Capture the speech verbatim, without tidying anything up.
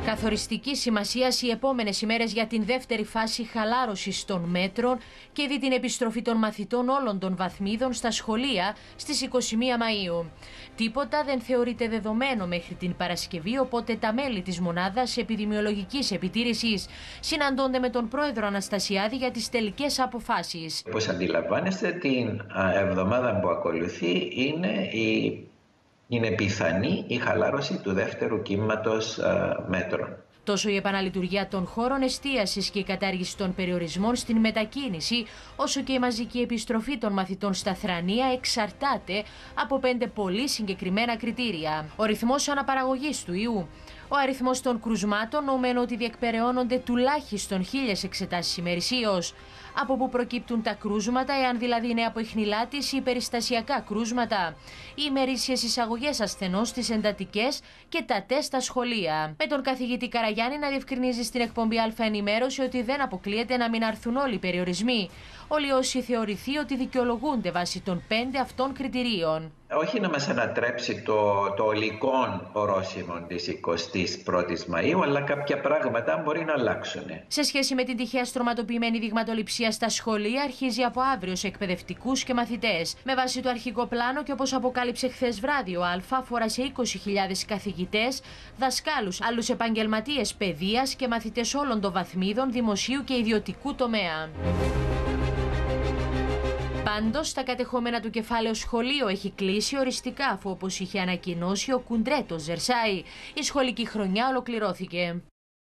Καθοριστική σημασία οι επόμενες ημέρες για την δεύτερη φάση χαλάρωσης των μέτρων και δι' την επιστροφή των μαθητών όλων των βαθμίδων στα σχολεία στις είκοσι μία Μαΐου. Τίποτα δεν θεωρείται δεδομένο μέχρι την Παρασκευή, οπότε τα μέλη της Μονάδας Επιδημιολογικής Επιτήρησης συναντώνται με τον πρόεδρο Αναστασιάδη για τις τελικές αποφάσεις. Όπως αντιλαμβάνεστε, την εβδομάδα που ακολουθεί είναι η Είναι πιθανή η χαλάρωση του δεύτερου κύματος uh, μέτρων. Τόσο η επαναλειτουργία των χώρων εστίασης και η κατάργηση των περιορισμών στην μετακίνηση, όσο και η μαζική επιστροφή των μαθητών στα θρανία εξαρτάται από πέντε πολύ συγκεκριμένα κριτήρια. Ο ρυθμός αναπαραγωγής του ιού, ο αριθμός των κρουσμάτων, νομένου ότι διεκπεραιώνονται τουλάχιστον χίλιες εξετάσεις ημερησίως, από που προκύπτουν τα κρούσματα, εάν δηλαδή είναι από ιχνηλάτης ή περιστασιακά κρούσματα, οι ημερήσιες εισαγωγές ασθενών στις εντατικές και τα τεστ στα σχολεία. Με τον καθηγητή Καραγιάννη να διευκρινίζει στην εκπομπή Α Ενημέρωση ότι δεν αποκλείεται να μην αρθούν όλοι οι περιορισμοί, όλοι όσοι θεωρηθεί ότι δικαιολογούνται βάσει των πέντε αυτών κριτηρίων. Όχι να μας ανατρέψει το, το ολικόν ορόσημο της εικοστής πρώτης Μαΐου, αλλά κάποια πράγματα μπορεί να αλλάξουν. Σε σχέση με την τυχαία στρωματοποιημένη δειγματοληψία στα σχολεία, αρχίζει από αύριο σε εκπαιδευτικούς και μαθητές. Με βάση το αρχικό πλάνο και όπως αποκάλυψε χθες βράδυ ο Α, αφορά σε είκοσι χιλιάδες καθηγητές, δασκάλους, άλλους επαγγελματίες παιδείας και μαθητές όλων των βαθμίδων δημοσίου και ιδιωτικού τομέα. Πάντως, τα κατεχόμενα του κεφάλαιο σχολείο έχει κλείσει οριστικά, αφού όπως είχε ανακοινώσει ο Κουντρέτος Ζερσάη, η σχολική χρονιά ολοκληρώθηκε.